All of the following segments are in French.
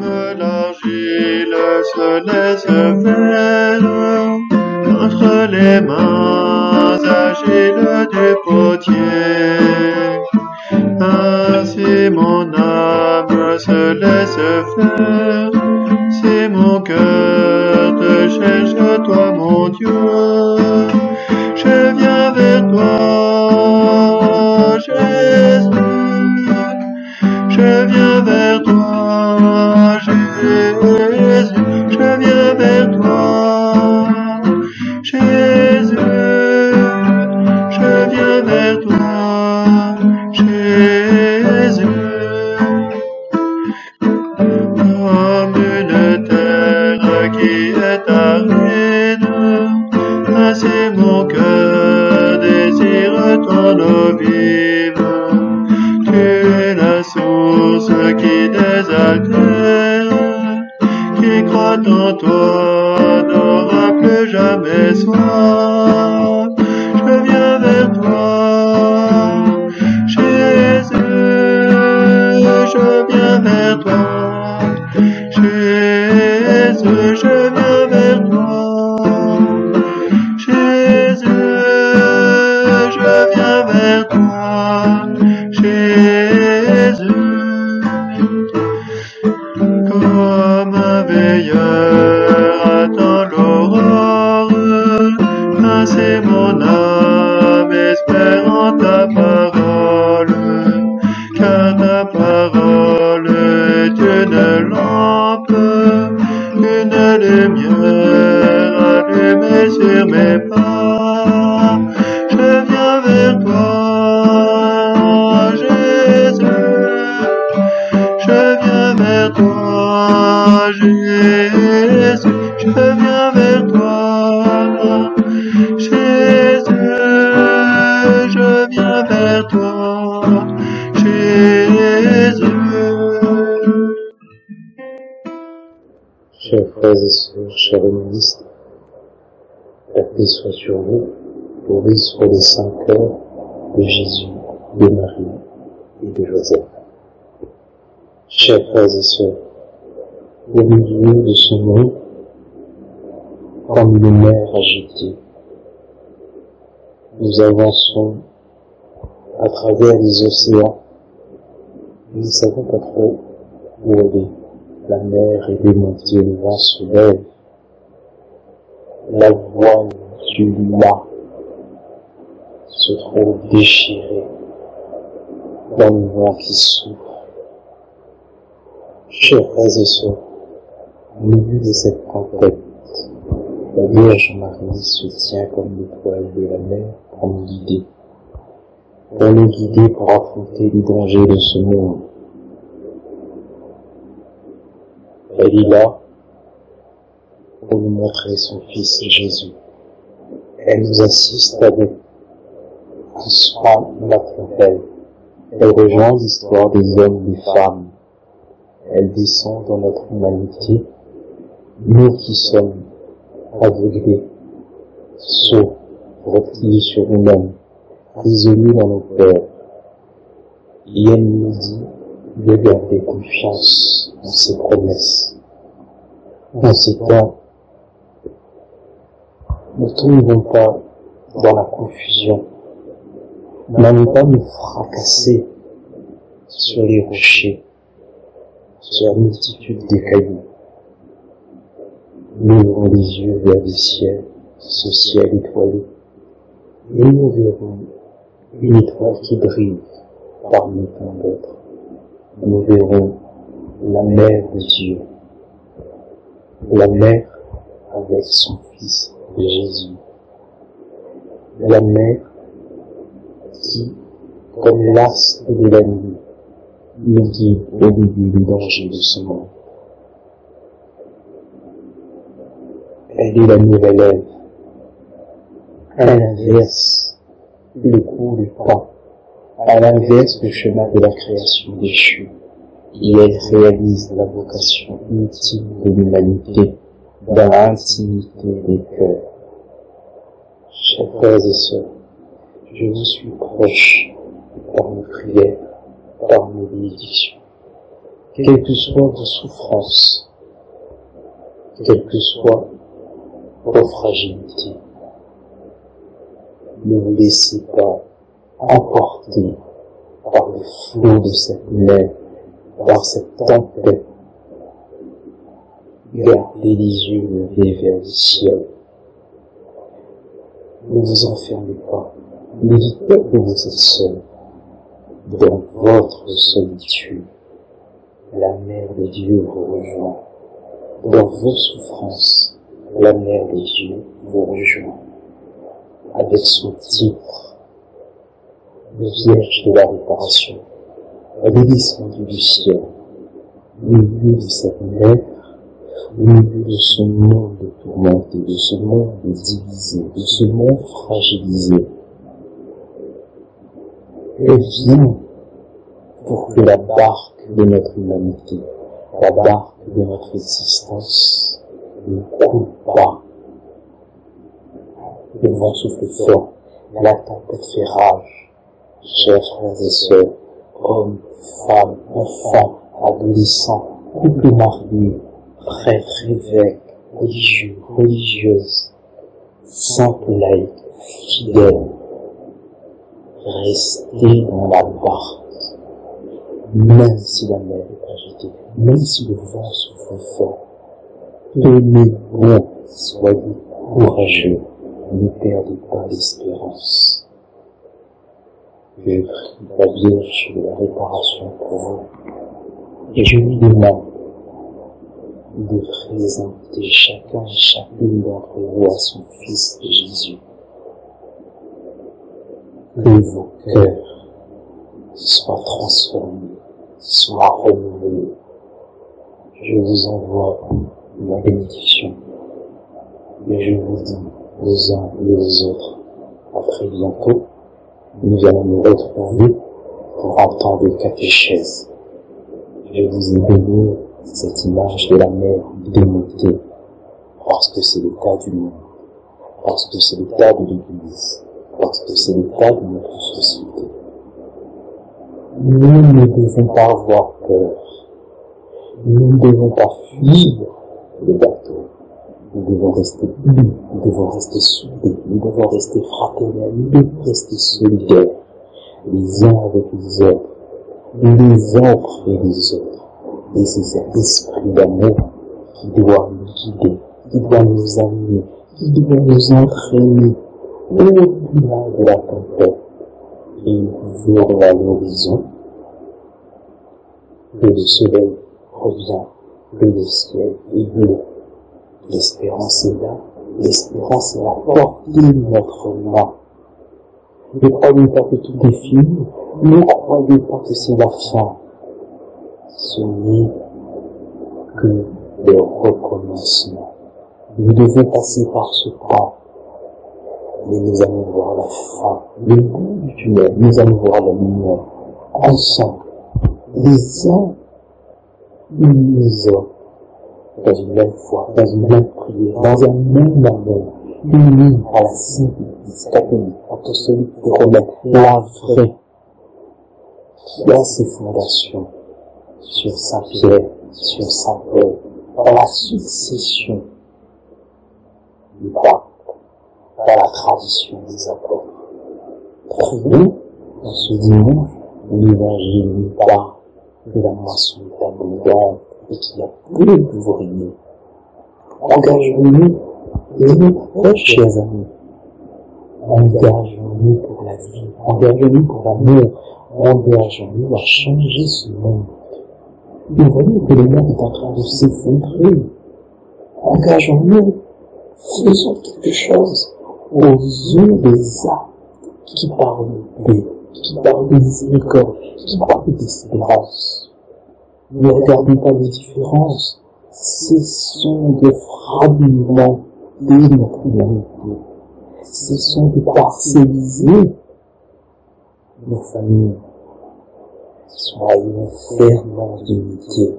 Comme l'argile se laisse faire entre les mains agiles du potier, ainsi mon âme se laisse faire, si mon cœur te cherche, toi mon Dieu, je viens vers toi, Jésus, je viens vers toi, Jésus, je viens vers toi, Jésus, je viens vers toi, Jésus. Comme une terre qui est aride, ainsi mon cœur désire ton eau vive. Tu es la source qui désaltère, qui croit en toi n'aura plus jamais soif. Je viens vers toi, Jésus, je viens vers toi, Jésus, je viens vers toi, Jésus, je viens vers toi, Jésus. Comme un veilleur attend l'aurore, ainsi mon âme espère en ta parole, car ta parole est une lampe, une lumière allumée sur mes pas. Je viens vers toi, Jésus, je viens vers toi, Jésus, je viens vers toi, Jésus, je viens vers toi, Jésus. Chers frères et sœurs, chers ministres, la paix soit sur vous, pourvue sur les saints cœurs de Jésus, de Marie et de Joseph. Chers frères et sœurs, au milieu de ce monde, comme une mer agitée, nous avançons à travers les océans. Nous ne savons pas trop où aller. La mer est démontée, le vent se lève. La voile du mât se trouve déchirée dans le vent qui souffle. Chers frères et sœurs, au milieu de cette tempête, la Vierge Marie se tient comme l'étoile de la mer pour nous guider pour affronter les dangers de ce monde. Elle est là pour nous montrer son Fils Jésus. Elle nous assiste avec un soin maternel. Elle rejoint l'histoire des hommes et des femmes. Elle descend dans notre humanité, nous qui sommes aveuglés, sourds, repliés sur nous-mêmes, isolés dans nos peurs. Et elle nous dit de garder confiance en ses promesses. En ces temps, ne tombons pas dans la confusion. N'allons pas nous fracasser sur les rochers, sur la multitude des cailloux. Nous ouvrons les yeux vers le ciel, ce ciel étoilé, et nous verrons une étoile qui brille parmi tant d'autres. Nous verrons la mère de Dieu, la mère avec son Fils Jésus, la mère qui, comme l'astre de la nuit, nous guide au milieu du danger de ce monde. Elle est la nouvelle Ève. Elle inverse le cours du temps. Elle inverse le chemin de la création déchue. Et elle réalise la vocation ultime de l'humanité dans l'intimité des cœurs. Chers frères et sœurs, je vous suis proche par nos prières, par nos bénédictions. quelles que soient vos souffrances, quelles que soient vos fragilités. Ne vous laissez pas emporter par le flot de cette mer, par cette tempête. Gardez les yeux levés vers le ciel. Ne vous enfermez pas. Ne dites pas que vous êtes seul. Dans votre solitude, la mère de Dieu vous rejoint. Dans vos souffrances, la mère des dieux vous rejoint. Avec son titre de Vierge de la réparation, elle est descendue du ciel, au milieu de cette mer, au milieu de ce monde tourmenté, de ce monde divisé, de ce monde fragilisé. Elle vient pour que la barque de notre humanité, la barque de notre existence, ne coule pas. Le vent souffle fort, la tempête fait rage. Chers frères et sœurs, hommes, femmes, enfants, adolescents, couples mariés, prêtres, évêques, religieux, religieuses, simples laïcs, fidèles, restez dans la barque, même si la mer est agitée, même si le vent souffle fort. Tenez bon, soyez courageux, ne perdez pas l'espérance. Je prie la Vierge de la réparation pour vous, et je lui demande de présenter chacun et chacune d'entre vous à son Fils Jésus. Que vos cœurs soient transformés, soient renouvelés. Je vous envoie ma bénédiction, et je vous dis aux uns et aux autres, à très bientôt. Nous allons nous retrouver pour un temps de catéchèse. Je vous ai donné cette image de la mer démontée, parce que c'est l'état du monde, parce que c'est l'état de l'Église, parce que c'est l'état de notre société. Nous ne devons pas avoir peur, nous ne devons pas fuir le bateau. Nous devons rester unis, nous devons rester soudés, nous devons rester fraternels, nous devons rester solidaires, les uns avec les autres, les uns auprès des autres. Et c'est cet esprit d'amour qui doit nous guider, qui doit nous amener, qui doit nous entraîner au-delà de la tempête et vers l'horizon. Que le soleil revient, que le ciel est bleu. L'espérance est là, l'espérance est à la portée de notre main. Ne croyez pas que tout est fini, ne croyez pas que c'est la fin. Ce n'est que le recommencement. Nous devons passer par ce temps, mais nous allons voir la fin, le bout du tunnel, nous allons voir la lumière, ensemble, les uns et les autres. Dans une même foi, dans une même prière, dans un même amour, unis à la Sainte Église catholique, apostolique et romaine, la vraie, qui a ses fondations sur Saint Pierre, sur Saint Paul, dans la succession du pape, dans la tradition des apôtres. Prions dans ce dimanche où l'Évangile nous parle de la moisson abondante et qui a peu d'ouvriers. Engageons-nous, et nos proches, chers amis. Engageons-nous pour la vie, engageons-nous pour l'amour, engageons-nous à changer ce monde. Nous voyons que le monde est en train de s'effondrer. Engageons-nous, faisons quelque chose aux yeux des actes qui parlent de paix, qui parlent de miséricorde, qui parlent d'espérance. Ne regardez pas les différences, cessons de fragmenter notre humanité, cessons de parcelliser nos familles, soyons ferments d'unité.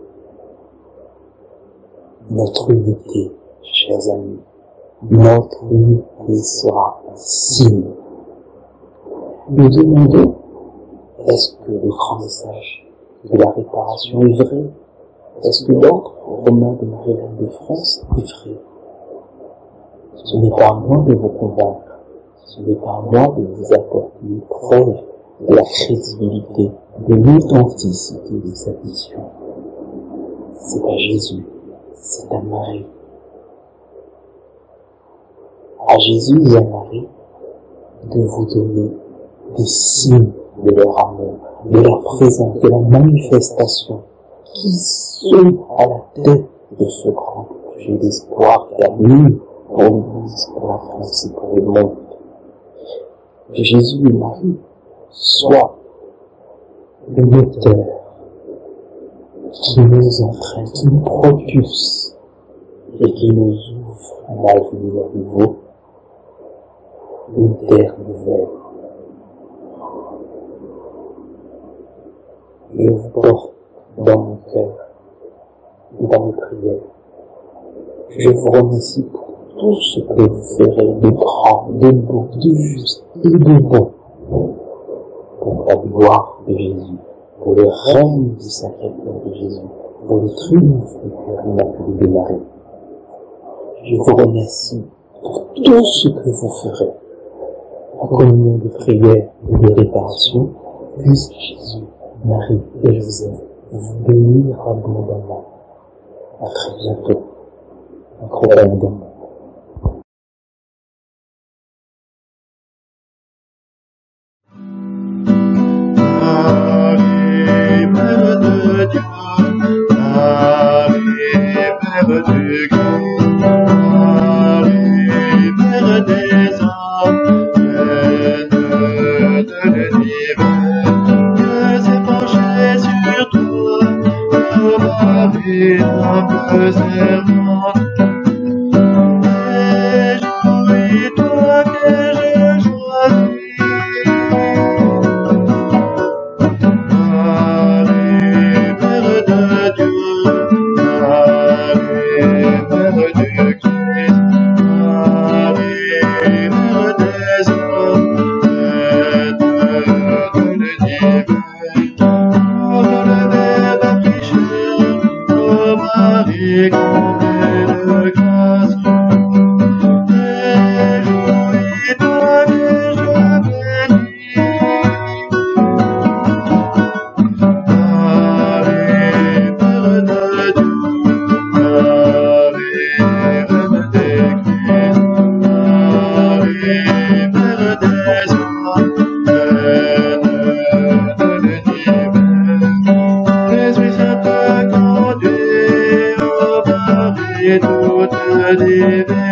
Notre unité, chers amis, notre unité sera un signe. Nous demandons, est-ce que le grand message de la réparation est vrai? Est-ce que l'ordre romain de Marie-Reine de France est vrai? Ce n'est pas à moi de vous convaincre, ce n'est pas à moi de vous apporter une preuve de la crédibilité, de l'authenticité de cette mission. C'est à Jésus, c'est à Marie. À Jésus et à Marie de vous donner des signes de leur amour, de leur présence, de la manifestation qui sont à la tête de ce grand projet d'espoir qui anime pour l'Église, pour la France et pour le monde. Que Jésus et Marie soient le moteur qui nous entraîne, qui nous propulse et qui nous ouvre un avenir nouveau, une terre nouvelle. Je vous porte dans mon cœur et dans mes prières. Je vous remercie pour tout ce que vous ferez de grand, de beau, de juste et de bon pour la gloire de Jésus, pour le règne du Sacré-Cœur de Jésus, pour le triomphe du cœur immaculé de Marie. Je vous remercie pour tout ce que vous ferez. En communion de prière et de réparation, puisse Jésus, Marie et Joseph vous bénir abondamment. À très bientôt. Abondamment. Marie, Mère de Dieu, Marie, Mère du Christ, Marie, Mère des hommes, Reine de l'univers, Dieu s'est penché sur toi, ô Marie, humble servante. Réjouis-toi que j'ai choisi. Marie, Mère de Dieu, Marie, Mère du Christ, Marie, Mère des hommes, Reine de l'univers, porte le Verbe pris chair, ô Marie, comblée de grâce. Réjouis-toi que je bénis. Marie, Mère de Dieu, Marie, Reine des Christ, Marie, Mère des hommes, Reine de l'univers, L'Esprit Saint te conduit, ô Marie, toute divine.